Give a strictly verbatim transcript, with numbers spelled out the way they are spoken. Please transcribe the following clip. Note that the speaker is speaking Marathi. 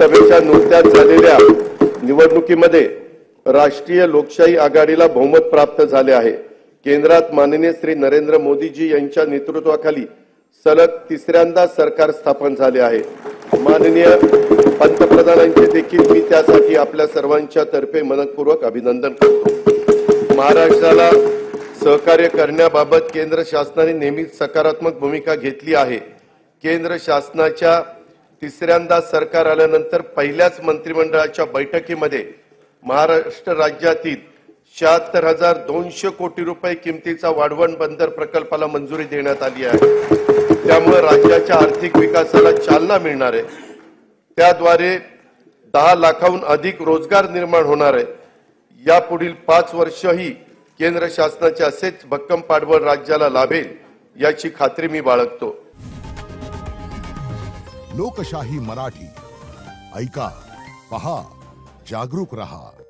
विधानसभेच्या नुकत्याच झालेल्या निवडणुकीमध्ये राष्ट्रीय लोकशाही आघाडीला बहुमत प्राप्त झाले आहे। केंद्रात माननीय श्री नरेंद्र मोदीजी यांच्या नेतृत्वाखाली सलग तिसऱ्यांदा सरकार स्थापन झाले आहे। माननीय पंतप्रधानांचे देखील मी त्यासाठी आपल्या सर्वांच्या तर्फे मनपूर्वक अभिनंदन करतो। महाराष्ट्राला सहकार्य करण्याबाबत केंद्र शासनाने नेहमीच सकारात्मक भूमिका घेतली आहे। केंद्र शासनाच्या तिसऱ्यांदा सरकार आल्यानंतर पहिल्याच मंत्रिमंडळाच्या बैठकीमध्ये महाराष्ट्र राज्यातील शहात्तर हजार दोनशे कोटी रुपये किमतीचा वाढवण बंदर प्रकल्पाला मंजुरी देण्यात आली आहे। त्यामुळे राज्याच्या आर्थिक विकासाला चालना मिळणार आहे। त्याद्वारे दहा लाखाहून अधिक रोजगार निर्माण होणार आहे। यापुढील पाच वर्षही केंद्र शासनाचे असेच भक्कम पाठबळ राज्याला लाभेल याची खात्री मी बाळगतो। लोकशाही मराठी ऐका, पहा, जागरूक रहा।